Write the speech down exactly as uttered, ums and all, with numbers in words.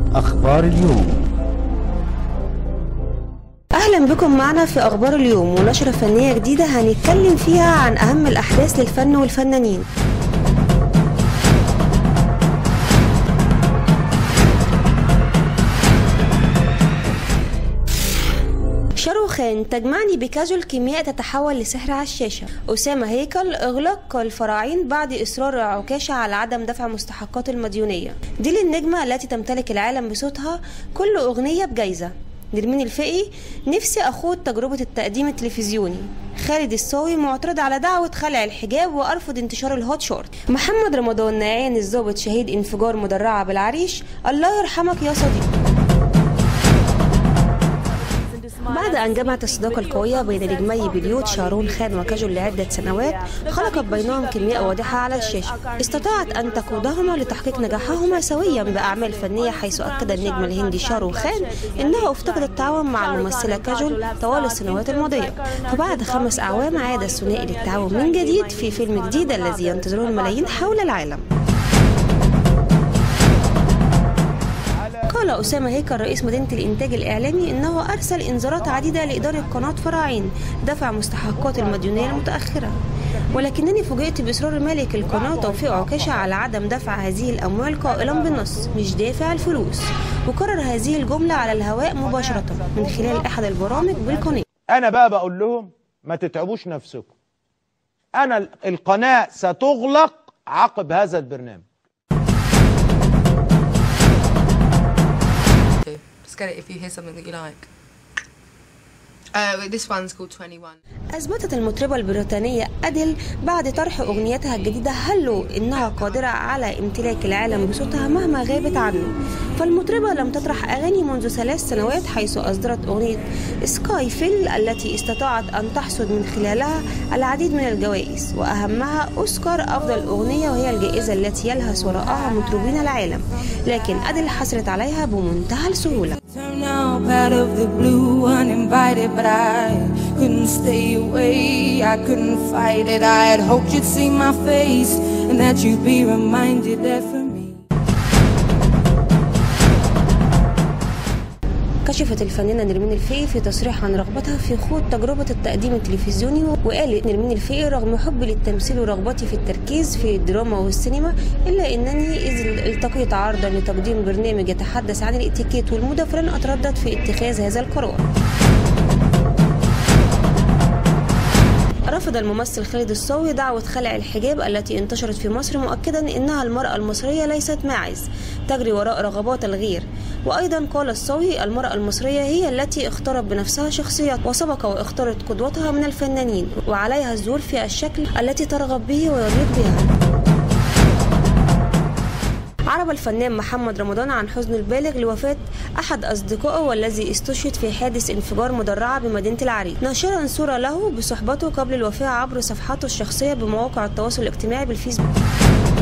أخبار اليوم. أهلا بكم معنا في أخبار اليوم ونشرة فنية جديدة هنتكلم فيها عن أهم الأحداث للفن والفنانين. شاروخان تجمعني بكاجول كيمياء تتحول لسحر على الشاشة. أسامة هيكل إغلاق الفراعين بعد إصرار عكاشة على عدم دفع مستحقات المديونية. دي للنجمة التي تمتلك العالم بصوتها، كل أغنية بجايزة. نرمين الفقي نفسي أخوض تجربة التقديم التلفزيوني. خالد الصاوي معترض على دعوة خلع الحجاب وأرفض انتشار الهوت شورت. محمد رمضان نعيان الضابط شهيد انفجار مدرعة بالعريش، الله يرحمك يا صديقي. بعد أن جمعت الصداقة القوية بين نجمي بوليود شارون خان وكاجول لعدة سنوات، خلقت بينهم كيمياء واضحة على الشاشة استطاعت أن تقودهما لتحقيق نجاحهما سويا بأعمال فنية، حيث أكد النجم الهندي شارون خان أنه افتقد التعاون مع الممثلة كاجول طوال السنوات الماضية. فبعد خمس أعوام عاد الثنائي للتعاون من جديد في فيلم جديد الذي ينتظره الملايين حول العالم. قال أسامة هيكل رئيس مدينة الإنتاج الإعلامي إنه أرسل إنذارات عديدة لإدارة قناة فراعين دفع مستحقات المديونية المتأخرة، ولكنني فوجئت بإصرار مالك القناة توفيق عكاشة على عدم دفع هذه الأموال، قائلا بالنص مش دافع الفلوس، وكرر هذه الجملة على الهواء مباشرة من خلال أحد البرامج بالقناة. أنا بقى بقول لهم ما تتعبوش نفسكم، أنا القناة ستغلق عقب هذا البرنامج. Get it if you hear something that you like. Uh, this one's called twenty-one. أثبتت المطربة البريطانية أديل بعد طرح أغنيتها الجديدة هلو إنها قادرة على امتلاك العالم بصوتها مهما غابت عنه. فالمطربة لم تطرح أغاني منذ ثلاث سنوات، حيث أصدرت أغنية سكاي فيل التي استطاعت أن تحصد من خلالها العديد من الجوائز، وأهمها أوسكار أفضل أغنية، وهي الجائزة التي يلهث وراءها مطربين العالم، لكن أديل حصلت عليها بمنتهى السهولة. But I couldn't stay away, I couldn't fight it. I had hoped you'd see my face and that you'd be reminded that for me. كشفت الفنانة نرمين الفقي في تصريح عن رغبتها في خوض تجربة التقديم التلفزيوني، وقالت نرمين الفقي رغم حبي للتمثيل ورغبتي في التركيز في الدراما والسينما، إلا أنني إذ التقيت عرضا لتقديم برنامج يتحدث عن الاتيكيت والموضة فلن أتردد في اتخاذ هذا القرار. رفض الممثل خالد الصاوي دعوة خلع الحجاب التي انتشرت في مصر، مؤكدا انها المرأة المصرية ليست ماعز تجري وراء رغبات الغير. وايضا قال الصاوي المرأة المصرية هي التي اختارت بنفسها شخصيات وسبق واختارت قدوتها من الفنانين، وعليها الظهور في الشكل التي ترغب به ويليق بها. عرب الفنان محمد رمضان عن حزنه البالغ لوفاة أحد أصدقائه والذي استشهد في حادث انفجار مدرعة بمدينة العريش، ناشرا صورة له بصحبته قبل الوفاة عبر صفحاته الشخصية بمواقع التواصل الاجتماعي بالفيسبوك.